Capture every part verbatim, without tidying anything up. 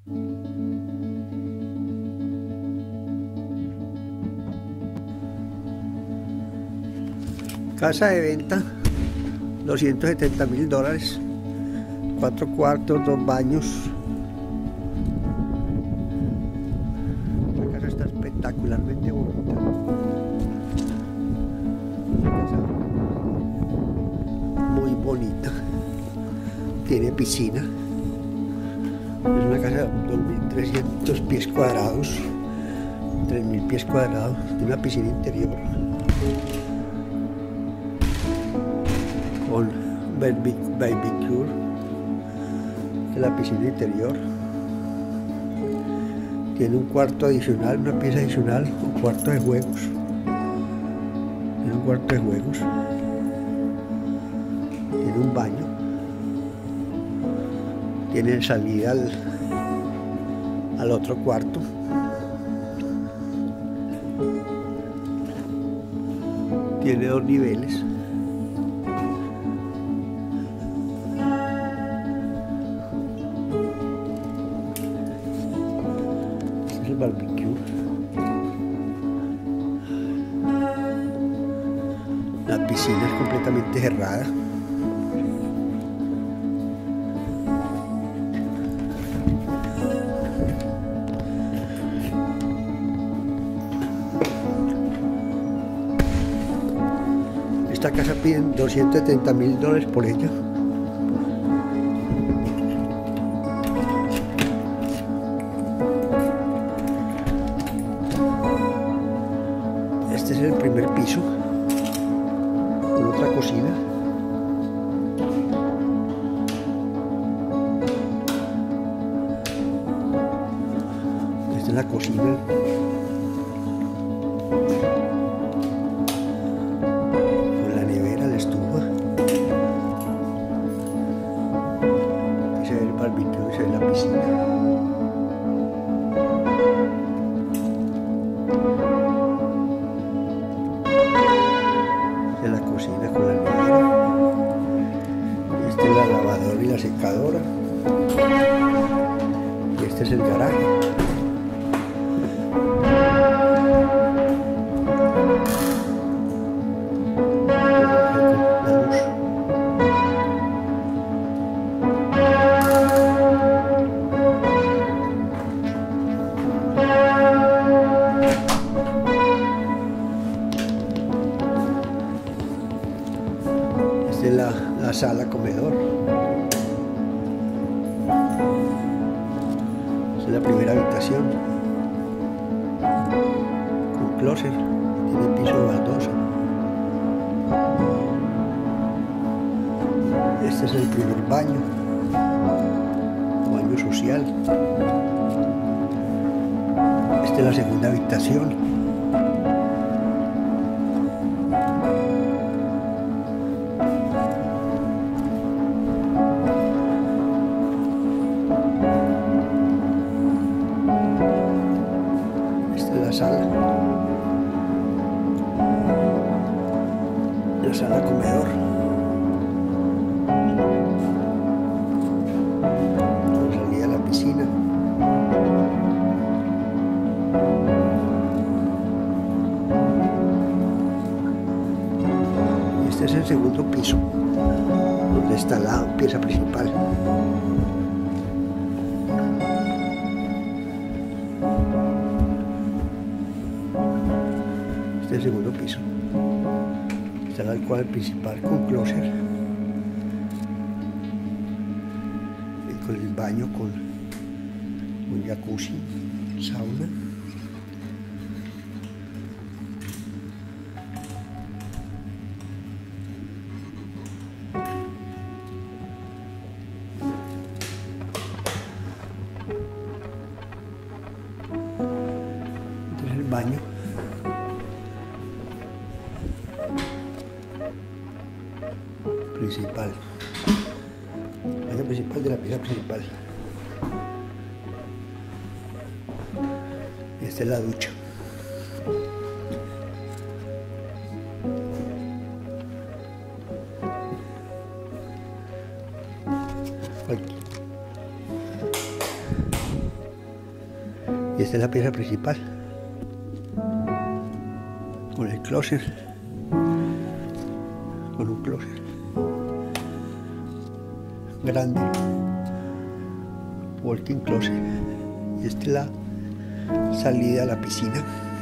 Casa de venta, doscientos setenta mil dólares, cuatro cuartos, dos baños. La casa está espectacularmente bonita. Una casa muy bonita. Tiene piscina. Es una casa de dos mil trescientos pies cuadrados, tres mil pies cuadrados. Tiene una piscina interior con barbecue, en la piscina interior. Tiene un cuarto adicional, una pieza adicional, un cuarto de juegos. Tiene un cuarto de juegos. Tiene un baño. Tiene salida al, al otro cuarto. Tiene dos niveles. El barbecue. La piscina es completamente cerrada. Esta casa piden doscientos setenta mil dólares por ella. Este es el primer piso, con otra cocina. Esta es la cocina. Con la nevera, la estufa. Aquí se ve el barbecue, se ve la piscina. De la cocina con la nevera. Esta es la lavadora y la secadora. Y este es el garaje. La luz. Esta es la, la sala comedor. Esta es la primera habitación con closet. Tiene piso de baldosa. Este es el primer baño, baño social. Esta es la segunda habitación. La sala, la sala comedor, con salida a la piscina. Este es el segundo piso, donde está la pieza principal. Este es el segundo piso. Está el cuadro principal con closet. Y con el baño con un jacuzzi, sauna. Este es el baño. Principal, baño principal de la pieza principal. Esta es la ducha. Aquí. Y esta es la pieza principal, con el closet, con un closet grande, walk-in closet. Y esta es la salida a la piscina.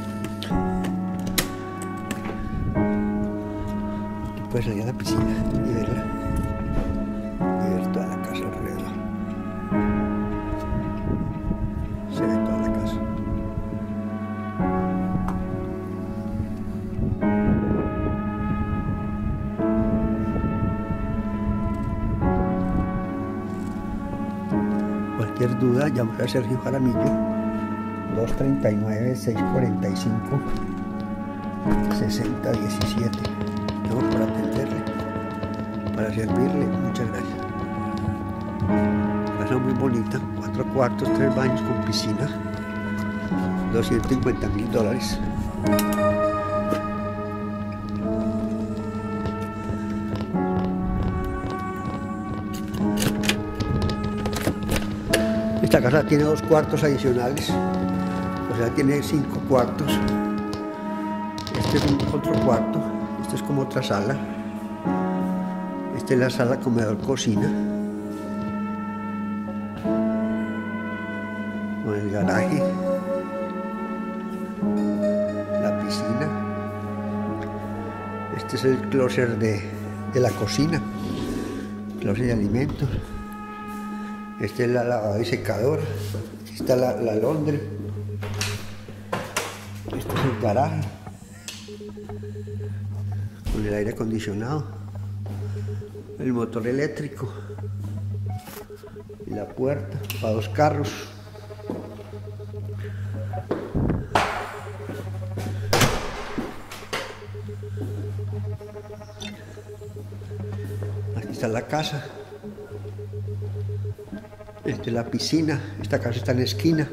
Aquí puedes salir a la piscina y verla, y ver toda la casa alrededor. Se ve toda la casa. Cualquier duda, llamar a Sergio Jaramillo, dos tres nueve, seis cuatro cinco, seis cero uno siete. Estamos por atenderle, para servirle. Muchas gracias. Casa muy bonita, cuatro cuartos, tres baños con piscina, doscientos cincuenta mil dólares. Esta casa tiene dos cuartos adicionales, o sea, tiene cinco cuartos. Este es un otro cuarto, este es como otra sala. Esta es la sala, comedor, cocina, con el garaje, la piscina. Este es el closet de, de la cocina, closet de alimentos. Esta es la lavadora y secadora. Aquí está la, la laundry. Este es el garaje, con el aire acondicionado, el motor eléctrico y la puerta para dos carros. Aquí está la casa. Esta es la piscina. Esta casa está en la esquina.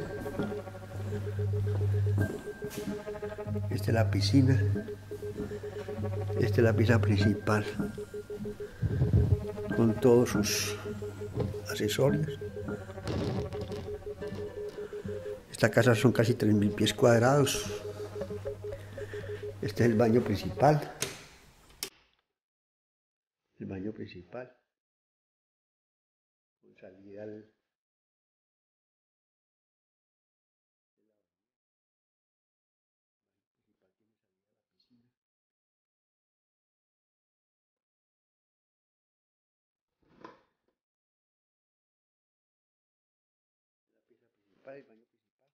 Esta es la piscina. Esta es la pieza principal, con todos sus accesorios. Esta casa son casi tres mil pies cuadrados. Este es el baño principal. El baño principal, con salida al... para el baño principal.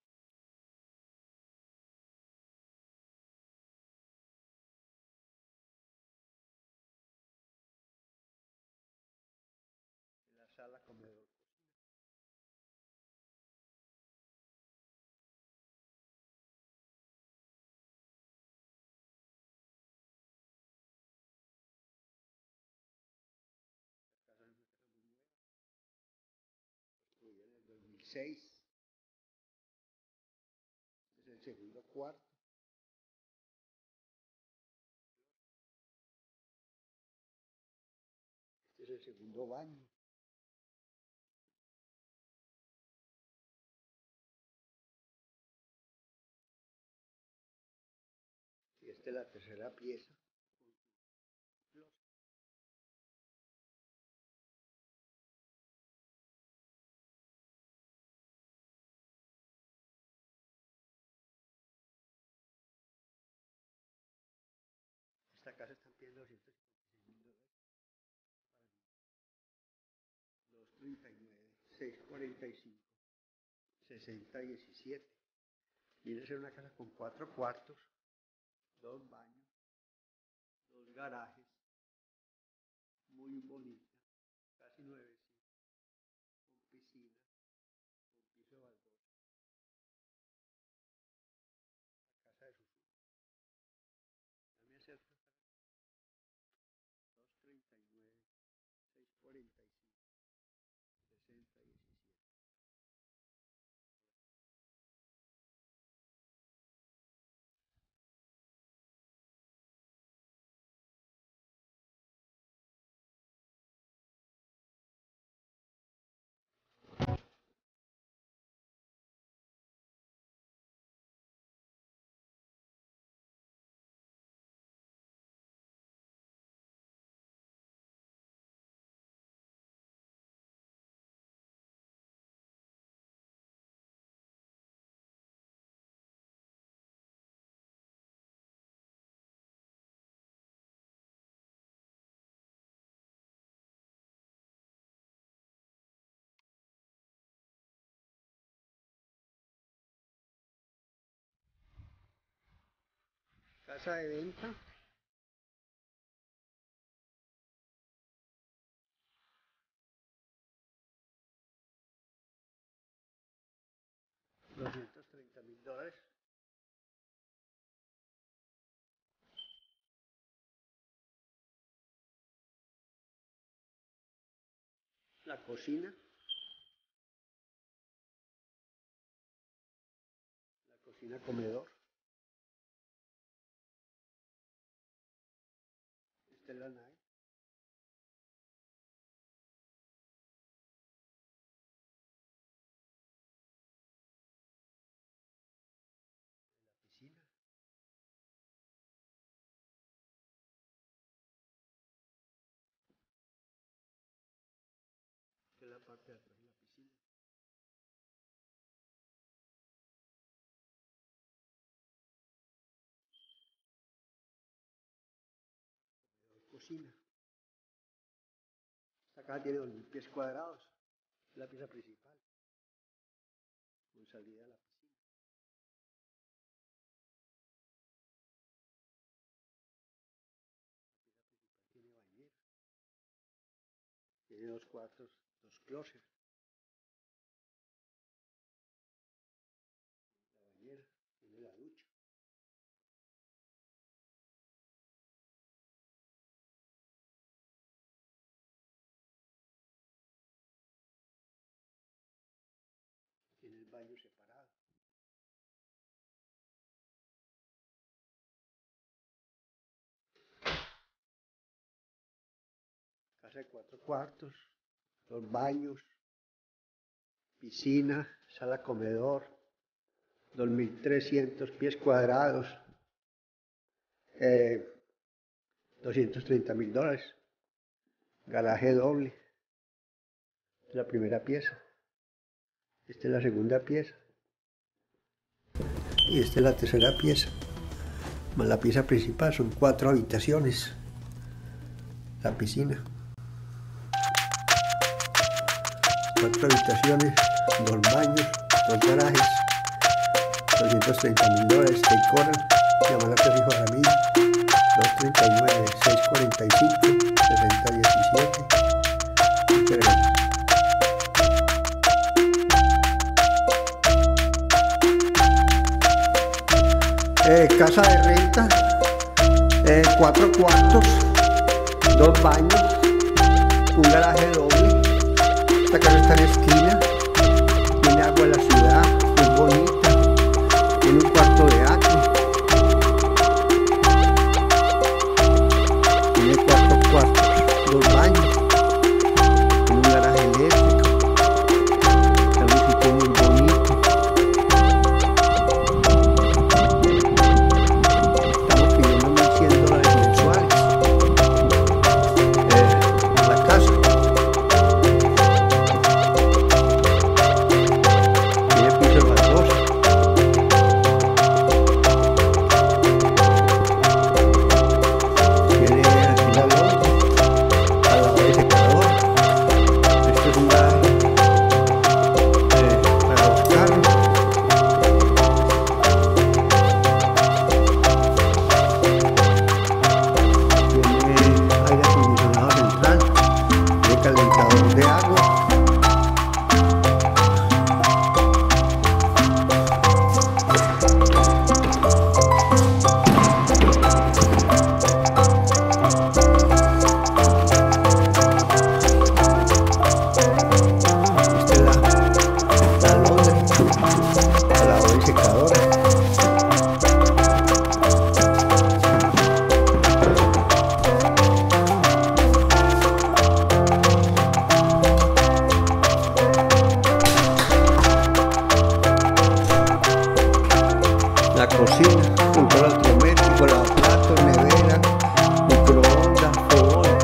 La sala, comedor. Esta casa es una casa muy nueva, construida en el dos mil seis. Este es el segundo cuarto. Este es el segundo baño. Y esta es la tercera pieza. Esta casa está pidiendo doscientos cincuenta y seis mil dólares. dos tres nueve, seis cuatro cinco, seis cero uno siete. Viene a ser una casa con cuatro cuartos, dos baños, dos garajes, muy bonita, casi nuevecita, con piscina, con piso de balcón. La casa de sus sueños. También se dos tres nueve, seis cuatro cinco, seis cero uno siete. Casa de venta. doscientos treinta mil dólares. La cocina. La cocina comedor. Esta es la nave. La piscina. Esta es la parte de atrás de la piscina. Cocina. Esta casa tiene dos mil pies cuadrados. Es la pieza principal. Con salida a la piscina. La pieza principal tiene bañera. Tiene dos cuartos, dos closets. La bañera. Tiene la ducha. Tiene el baño separado. Casa de cuatro cuartos, dos baños, piscina, sala comedor, dos mil trescientos pies cuadrados, eh, doscientos treinta mil dólares, garaje doble. Esta es la primera pieza. Esta es la segunda pieza. Y esta es la tercera pieza. Más la pieza principal, son cuatro habitaciones. La piscina. Cuatro habitaciones, dos baños, dos garajes. doscientos treinta mil dólares. Decoran. Llamar a Pedro Ramírez. dos treinta y nueve, seiscientos cuarenta y cinco, sesenta diecisiete. Muchas gracias. Eh, casa de renta, eh, cuatro cuartos, dos baños, un garaje doble. Esta casa está en esquina, tiene agua en la ciudad, es bonita, tiene un cuarto de atrio, tiene cuatro cuartos, dos baños, tiene un garaje eléctrico, está en un sitio muy bonito. La cocina, control electrométrico, lavaplatos, nevera, microondas, fogón.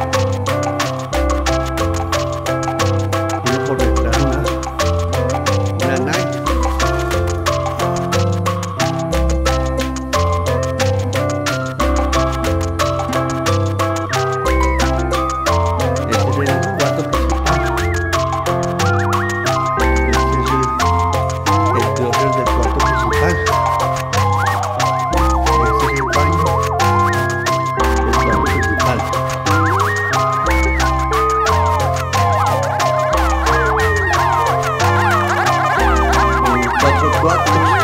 Tiene por detrás una, una nave. Este es el cuarto principal. Este es el, el closet del cuarto principal. Este es el baño. cuatro cuartos.